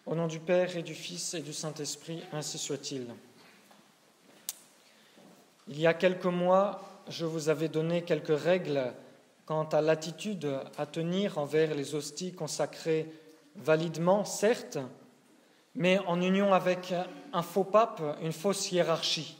Au nom du Père et du Fils et du Saint-Esprit, ainsi soit-il. Il y a quelques mois, je vous avais donné quelques règles quant à l'attitude à tenir envers les hosties consacrées validement, certes, mais en union avec un faux pape, une fausse hiérarchie.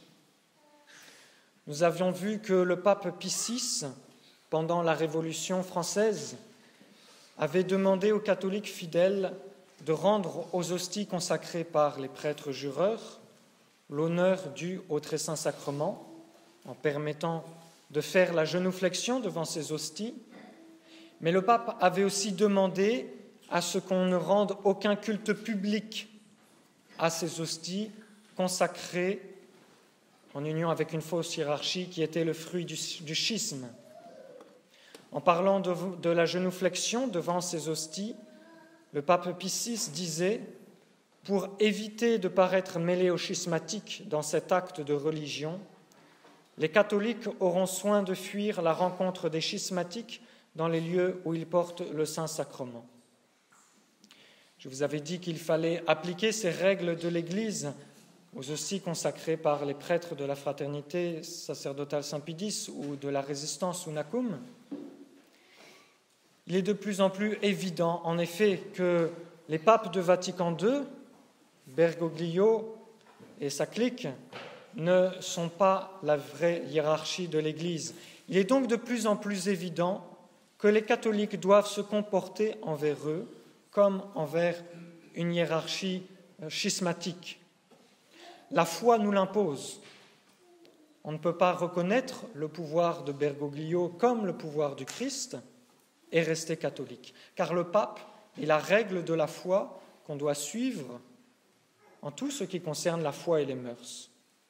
Nous avions vu que le pape Pie VI, pendant la Révolution française, avait demandé aux catholiques fidèles de rendre aux hosties consacrées par les prêtres jureurs l'honneur dû au très saint sacrement, en permettant de faire la genuflexion devant ces hosties, mais le pape avait aussi demandé à ce qu'on ne rende aucun culte public à ces hosties consacrées en union avec une fausse hiérarchie qui était le fruit du schisme. En parlant de la genuflexion devant ces hosties, le pape Pie VI disait « Pour éviter de paraître mêlés aux schismatiques dans cet acte de religion, les catholiques auront soin de fuir la rencontre des schismatiques dans les lieux où ils portent le Saint-Sacrement. » Je vous avais dit qu'il fallait appliquer ces règles de l'Église aux hosties consacrées par les prêtres de la fraternité sacerdotale Saint-Pie X ou de la résistance Unacum. Il est de plus en plus évident, en effet, que les papes de Vatican II, Bergoglio et sa clique, ne sont pas la vraie hiérarchie de l'Église. Il est donc de plus en plus évident que les catholiques doivent se comporter envers eux comme envers une hiérarchie schismatique. La foi nous l'impose. On ne peut pas reconnaître le pouvoir de Bergoglio comme le pouvoir du Christ et rester catholique, car le pape est la règle de la foi qu'on doit suivre en tout ce qui concerne la foi et les mœurs.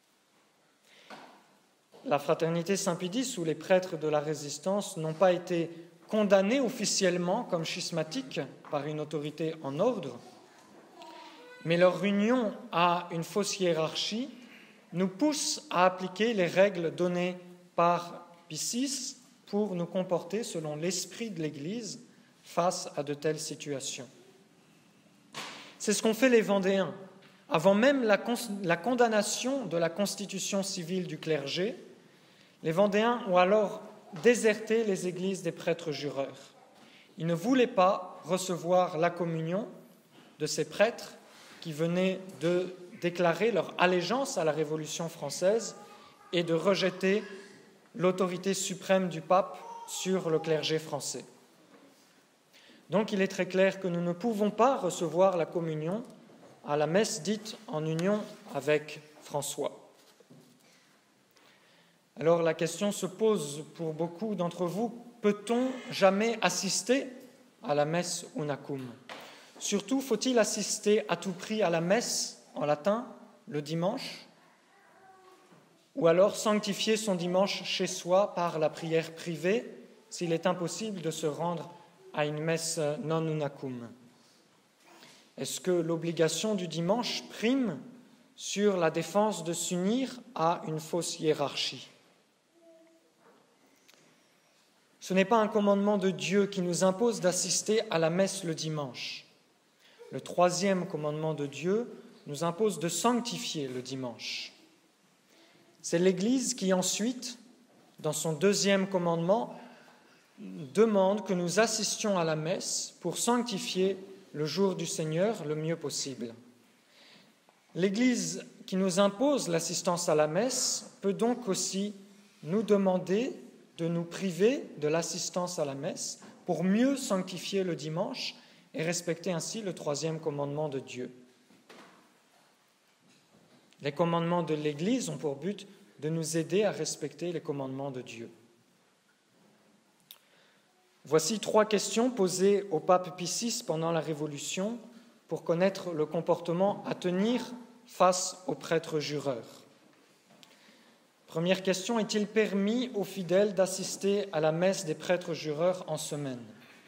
La fraternité Saint-Pie X ou les prêtres de la résistance n'ont pas été condamnés officiellement comme schismatiques par une autorité en ordre, mais leur union à une fausse hiérarchie nous pousse à appliquer les règles données par Pie VI pour nous comporter selon l'esprit de l'Église face à de telles situations. C'est ce qu'ont fait les Vendéens. Avant même la condamnation de la constitution civile du clergé, les Vendéens ont alors déserté les églises des prêtres jureurs. Ils ne voulaient pas recevoir la communion de ces prêtres qui venaient de déclarer leur allégeance à la Révolution française et de rejeter l'autorité suprême du pape sur le clergé français. Donc il est très clair que nous ne pouvons pas recevoir la communion à la messe dite en union avec François. Alors la question se pose pour beaucoup d'entre vous, peut-on jamais assister à la messe Unacum ? Surtout, faut-il assister à tout prix à la messe en latin le dimanche ? Ou alors sanctifier son dimanche chez soi par la prière privée, s'il est impossible de se rendre à une messe non Unacum. Est-ce que l'obligation du dimanche prime sur la défense de s'unir à une fausse hiérarchie ? Ce n'est pas un commandement de Dieu qui nous impose d'assister à la messe le dimanche. Le troisième commandement de Dieu nous impose de sanctifier le dimanche. C'est l'Église qui ensuite, dans son deuxième commandement, demande que nous assistions à la messe pour sanctifier le jour du Seigneur le mieux possible. L'Église qui nous impose l'assistance à la messe peut donc aussi nous demander de nous priver de l'assistance à la messe pour mieux sanctifier le dimanche et respecter ainsi le troisième commandement de Dieu. Les commandements de l'Église ont pour but de nous aider à respecter les commandements de Dieu. Voici 3 questions posées au pape Pie VI pendant la Révolution pour connaître le comportement à tenir face aux prêtres jureurs. Première question, est-il permis aux fidèles d'assister à la messe des prêtres jureurs en semaine ?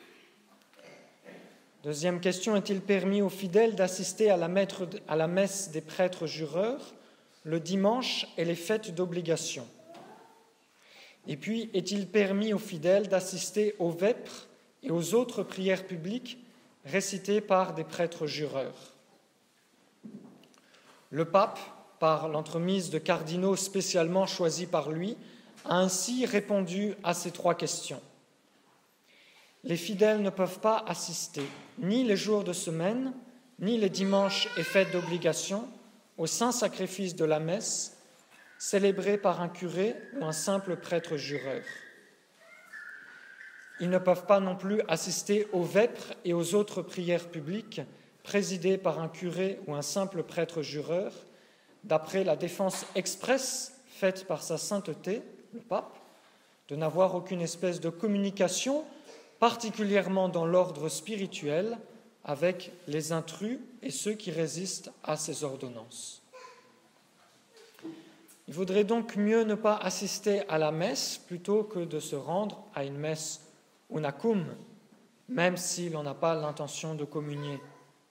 Deuxième question, est-il permis aux fidèles d'assister à la messe des prêtres jureurs le dimanche et les fêtes d'obligation ? Et puis, est-il permis aux fidèles d'assister aux vêpres et aux autres prières publiques récitées par des prêtres jureurs ? Le pape, par l'entremise de cardinaux spécialement choisis par lui, a ainsi répondu à ces 3 questions. Les fidèles ne peuvent pas assister, ni les jours de semaine, ni les dimanches et fêtes d'obligation, au saint sacrifice de la messe, célébré par un curé ou un simple prêtre jureur. Ils ne peuvent pas non plus assister aux vêpres et aux autres prières publiques présidées par un curé ou un simple prêtre jureur, d'après la défense expresse faite par sa sainteté, le pape, de n'avoir aucune espèce de communication, particulièrement dans l'ordre spirituel, avec les intrus et ceux qui résistent à ces ordonnances. Il vaudrait donc mieux ne pas assister à la messe plutôt que de se rendre à une messe unacum, même si l'on n'a pas l'intention de communier.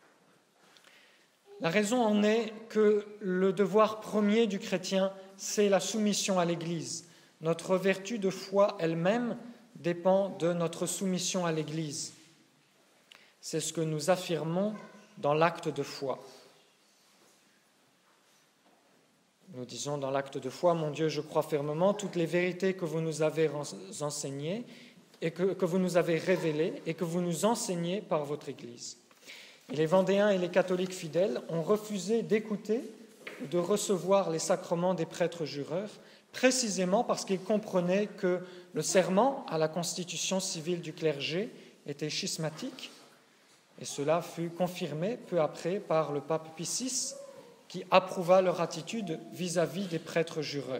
La raison en est que le devoir premier du chrétien, c'est la soumission à l'Église. Notre vertu de foi elle-même dépend de notre soumission à l'Église. C'est ce que nous affirmons dans l'acte de foi. Nous disons dans l'acte de foi, « Mon Dieu, je crois fermement toutes les vérités que vous nous avez enseignées et que vous nous avez révélées et que vous nous enseignez par votre Église. » Et les Vendéens et les catholiques fidèles ont refusé d'écouter ou de recevoir les sacrements des prêtres jureurs, précisément parce qu'ils comprenaient que le serment à la constitution civile du clergé était schismatique, et cela fut confirmé peu après par le pape Pie VI, qui approuva leur attitude vis-à-vis des prêtres jureurs.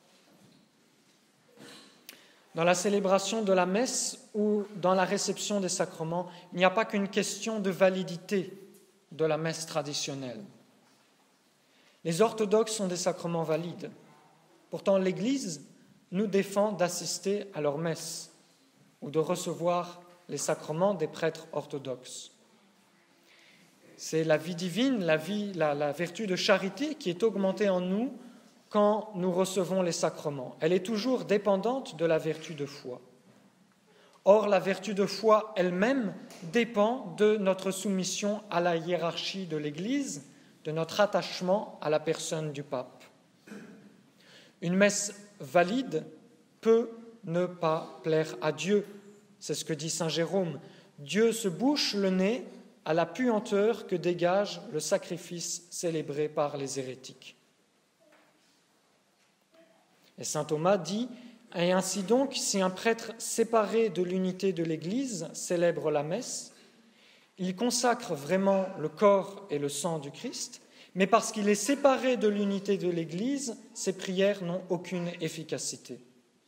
Dans la célébration de la messe ou dans la réception des sacrements, il n'y a pas qu'une question de validité de la messe traditionnelle. Les orthodoxes sont des sacrements valides. Pourtant, l'Église nous défend d'assister à leur messe ou de recevoir les sacrements des prêtres orthodoxes. C'est la vie divine, la vertu de charité qui est augmentée en nous quand nous recevons les sacrements. Elle est toujours dépendante de la vertu de foi. Or, la vertu de foi elle-même dépend de notre soumission à la hiérarchie de l'Église, de notre attachement à la personne du pape. Une messe valide peut ne pas plaire à Dieu. C'est ce que dit saint Jérôme. Dieu se bouche le nez à la puanteur que dégage le sacrifice célébré par les hérétiques. Et saint Thomas dit « Et ainsi donc, si un prêtre séparé de l'unité de l'Église célèbre la messe, il consacre vraiment le corps et le sang du Christ, mais parce qu'il est séparé de l'unité de l'Église, ses prières n'ont aucune efficacité. »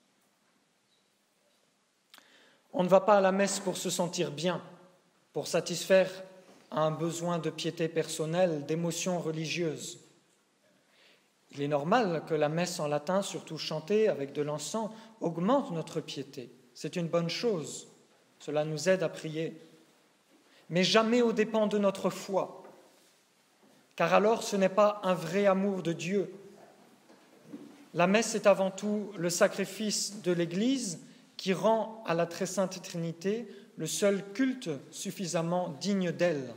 On ne va pas à la messe pour se sentir bien, pour satisfaire un besoin de piété personnelle, d'émotion religieuse. Il est normal que la messe en latin, surtout chantée avec de l'encens, augmente notre piété. C'est une bonne chose. Cela nous aide à prier. Mais jamais aux dépens de notre foi. Car alors ce n'est pas un vrai amour de Dieu. La messe est avant tout le sacrifice de l'Église qui rend à la très sainte Trinité le seul culte suffisamment digne d'elle.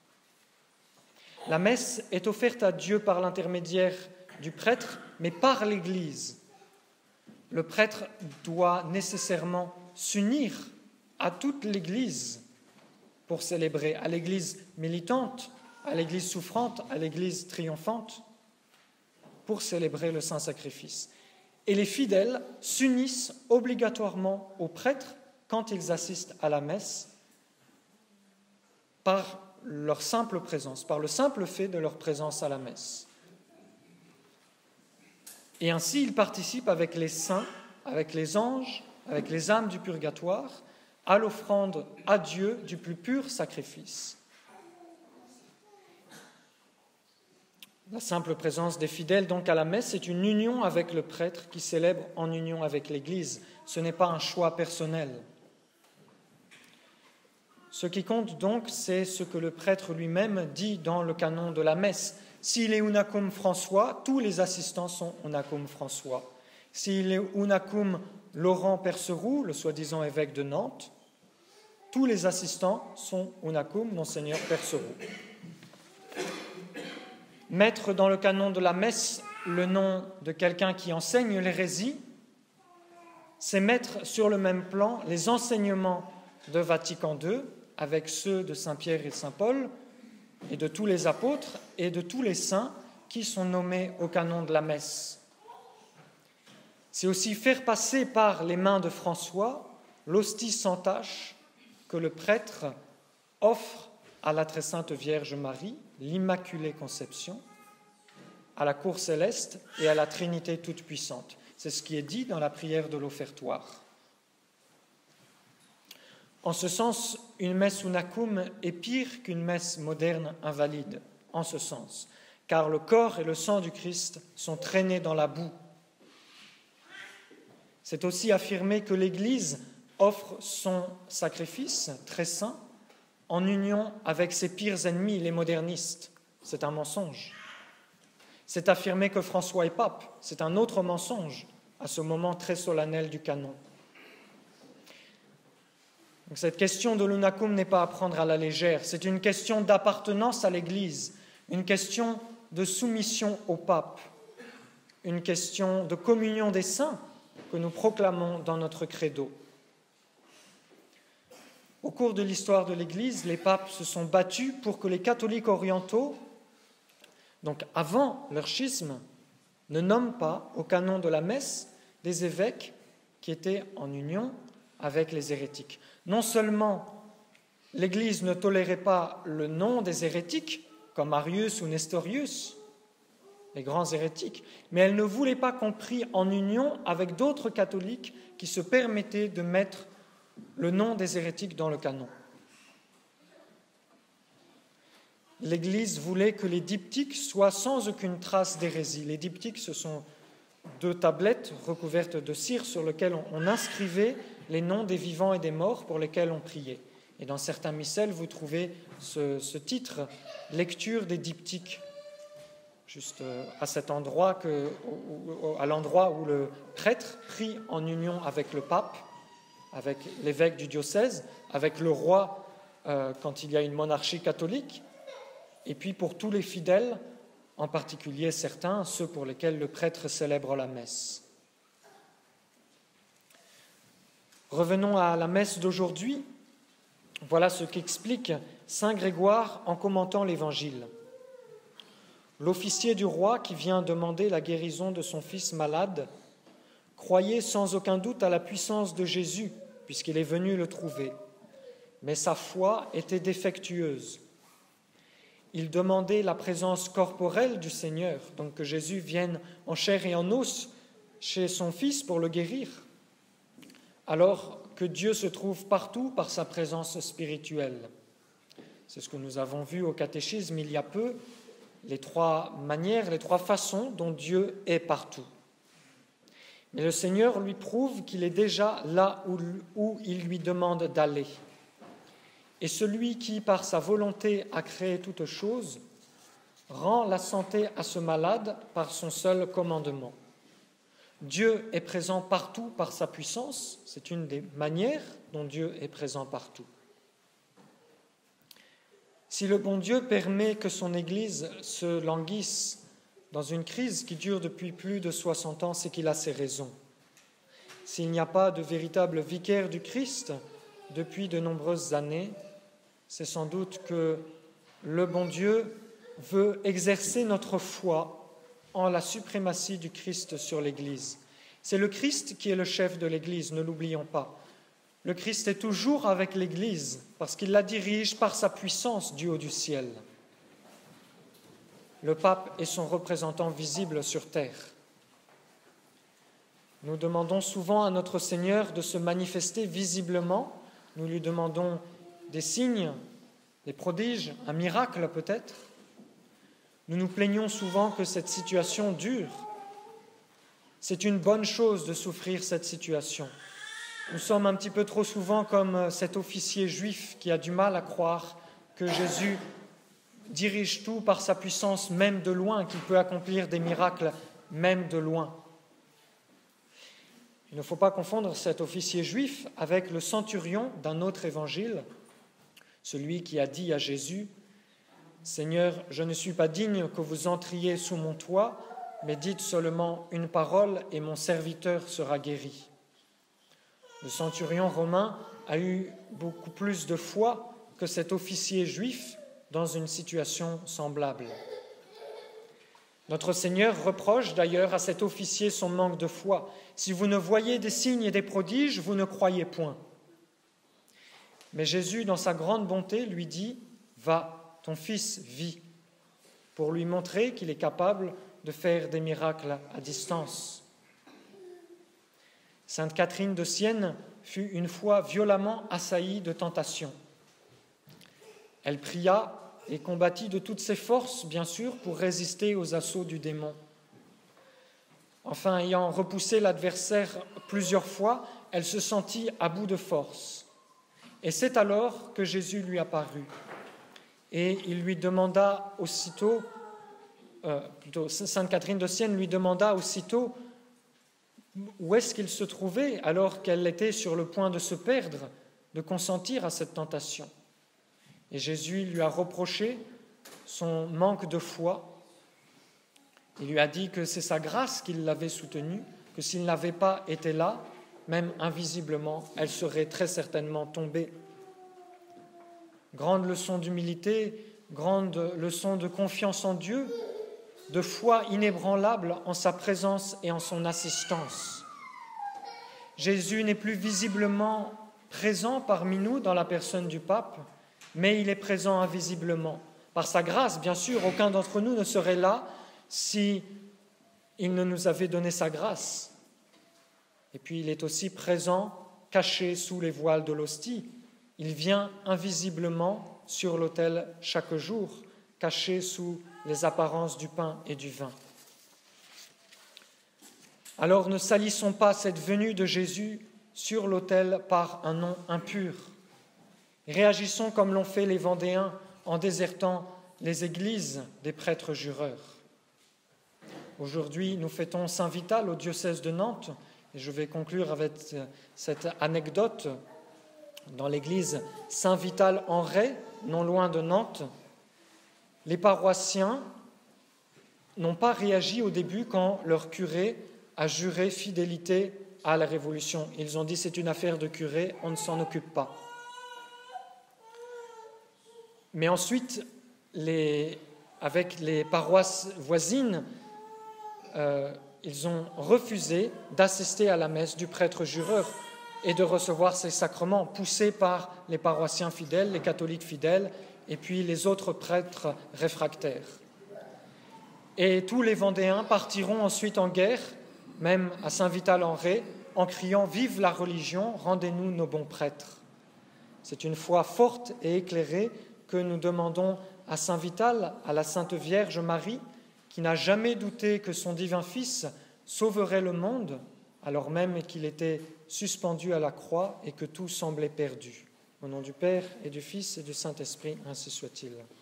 La messe est offerte à Dieu par l'intermédiaire du prêtre, mais par l'Église. Le prêtre doit nécessairement s'unir à toute l'Église pour célébrer, à l'Église militante, à l'Église souffrante, à l'Église triomphante, pour célébrer le saint sacrifice. Et les fidèles s'unissent obligatoirement aux prêtres quand ils assistent à la messe par leur simple présence, par le simple fait de leur présence à la messe. Et ainsi, ils participent avec les saints, avec les anges, avec les âmes du purgatoire, à l'offrande à Dieu du plus pur sacrifice. La simple présence des fidèles donc à la messe est une union avec le prêtre qui célèbre en union avec l'Église. Ce n'est pas un choix personnel. Ce qui compte donc, c'est ce que le prêtre lui-même dit dans le canon de la messe. S'il est unacum François, tous les assistants sont unacum François. S'il est unacum Laurent Perceroux, le soi-disant évêque de Nantes, tous les assistants sont unacum Monseigneur Perceroux. Mettre dans le canon de la messe le nom de quelqu'un qui enseigne l'hérésie, c'est mettre sur le même plan les enseignements de Vatican II avec ceux de Saint Pierre et Saint Paul et de tous les apôtres et de tous les saints qui sont nommés au canon de la messe. C'est aussi faire passer par les mains de François l'hostie sans tache que le prêtre offre à la très sainte Vierge Marie, l'Immaculée Conception, à la cour céleste et à la Trinité toute-puissante. C'est ce qui est dit dans la prière de l'offertoire. En ce sens, une messe unacum est pire qu'une messe moderne invalide, en ce sens, car le corps et le sang du Christ sont traînés dans la boue. C'est aussi affirmer que l'Église offre son sacrifice très saint en union avec ses pires ennemis, les modernistes. C'est un mensonge. C'est affirmer que François est pape. C'est un autre mensonge à ce moment très solennel du canon. Donc cette question de l'unacum n'est pas à prendre à la légère. C'est une question d'appartenance à l'Église, une question de soumission au pape, une question de communion des saints que nous proclamons dans notre credo. Au cours de l'histoire de l'Église, les papes se sont battus pour que les catholiques orientaux, donc avant leur schisme, ne nomment pas au canon de la messe des évêques qui étaient en union avec les hérétiques. Non seulement l'Église ne tolérait pas le nom des hérétiques, comme Arius ou Nestorius, les grands hérétiques, mais elle ne voulait pas qu'on prie en union avec d'autres catholiques qui se permettaient de mettre le nom des hérétiques dans le canon. L'Église voulait que les diptyques soient sans aucune trace d'hérésie. Les diptyques, ce sont 2 tablettes recouvertes de cire sur lesquelles on inscrivait les noms des vivants et des morts pour lesquels on priait. Et dans certains missels, vous trouvez ce titre, « Lecture des diptyques », juste à cet endroit, à l'endroit où le prêtre prie en union avec le pape, avec l'évêque du diocèse, avec le roi quand il y a une monarchie catholique, et puis pour tous les fidèles, en particulier certains, ceux pour lesquels le prêtre célèbre la messe. Revenons à la messe d'aujourd'hui. Voilà ce qu'explique saint Grégoire en commentant l'Évangile. L'officier du roi qui vient demander la guérison de son fils malade croyait sans aucun doute à la puissance de Jésus, puisqu'il est venu le trouver. Mais sa foi était défectueuse. Il demandait la présence corporelle du Seigneur, donc que Jésus vienne en chair et en os chez son Fils pour le guérir, alors que Dieu se trouve partout par sa présence spirituelle. C'est ce que nous avons vu au catéchisme il y a peu, les 3 manières, les 3 façons dont Dieu est partout. Mais le Seigneur lui prouve qu'il est déjà là où il lui demande d'aller. Et celui qui, par sa volonté, a créé toutes choses, rend la santé à ce malade par son seul commandement. Dieu est présent partout par sa puissance, c'est une des manières dont Dieu est présent partout. Si le bon Dieu permet que son Église se languisse dans une crise qui dure depuis plus de 60 ans, c'est qu'il a ses raisons. S'il n'y a pas de véritable vicaire du Christ depuis de nombreuses années, c'est sans doute que le bon Dieu veut exercer notre foi en la suprématie du Christ sur l'Église. C'est le Christ qui est le chef de l'Église, ne l'oublions pas. Le Christ est toujours avec l'Église parce qu'il la dirige par sa puissance du haut du ciel. Le pape est son représentant visible sur terre. Nous demandons souvent à notre Seigneur de se manifester visiblement. Nous lui demandons des signes, des prodiges, un miracle peut-être. Nous nous plaignons souvent que cette situation dure. C'est une bonne chose de souffrir cette situation. Nous sommes un petit peu trop souvent comme cet officier juif qui a du mal à croire que Jésus dirige tout par sa puissance, même de loin, qu'il peut accomplir des miracles, même de loin. Il ne faut pas confondre cet officier juif avec le centurion d'un autre évangile, celui qui a dit à Jésus « « Seigneur, je ne suis pas digne que vous entriez sous mon toit, mais dites seulement une parole et mon serviteur sera guéri. » Le centurion romain a eu beaucoup plus de foi que cet officier juif dans une situation semblable. Notre Seigneur reproche d'ailleurs à cet officier son manque de foi. « Si vous ne voyez des signes et des prodiges, vous ne croyez point. » Mais Jésus, dans sa grande bonté, lui dit « Va, ton fils vit », pour lui montrer qu'il est capable de faire des miracles à distance. Sainte Catherine de Sienne fut une fois violemment assaillie de tentations. Elle pria et combattit de toutes ses forces, bien sûr, pour résister aux assauts du démon. Enfin, ayant repoussé l'adversaire plusieurs fois, elle se sentit à bout de force. Et c'est alors que Jésus lui apparut. Et il lui demanda aussitôt, Sainte Catherine de Sienne lui demanda aussitôt où est-ce qu'il se trouvait alors qu'elle était sur le point de se perdre, de consentir à cette tentation. Et Jésus lui a reproché son manque de foi. Il lui a dit que c'est sa grâce qui l'avait soutenue, que s'il n'avait pas été là, même invisiblement, elle serait très certainement tombée. Grande leçon d'humilité, grande leçon de confiance en Dieu, de foi inébranlable en sa présence et en son assistance. Jésus n'est plus visiblement présent parmi nous dans la personne du pape, mais il est présent invisiblement. Par sa grâce, bien sûr, aucun d'entre nous ne serait là si il ne nous avait donné sa grâce. Et puis il est aussi présent, caché sous les voiles de l'hostie. Il vient invisiblement sur l'autel chaque jour, caché sous les apparences du pain et du vin. Alors ne salissons pas cette venue de Jésus sur l'autel par un nom impur. Réagissons comme l'ont fait les Vendéens en désertant les églises des prêtres jureurs. Aujourd'hui, nous fêtons Saint Vital au diocèse de Nantes, et je vais conclure avec cette anecdote. Dans l'église Saint Vital en Ray, non loin de Nantes, les paroissiens n'ont pas réagi au début quand leur curé a juré fidélité à la Révolution. Ils ont dit « c'est une affaire de curé, on ne s'en occupe pas ». Mais ensuite, avec les paroisses voisines, ils ont refusé d'assister à la messe du prêtre jureur et de recevoir ces sacrements, poussés par les paroissiens fidèles, les catholiques fidèles, et puis les autres prêtres réfractaires. Et tous les Vendéens partiront ensuite en guerre, même à Saint-Vital-en-Ray, en criant « Vive la religion, rendez-nous nos bons prêtres ». C'est une foi forte et éclairée que nous demandons à Saint Vital, à la Sainte Vierge Marie, qui n'a jamais douté que son divin Fils sauverait le monde, alors même qu'il était suspendu à la croix et que tout semblait perdu. Au nom du Père et du Fils et du Saint-Esprit, ainsi soit-il.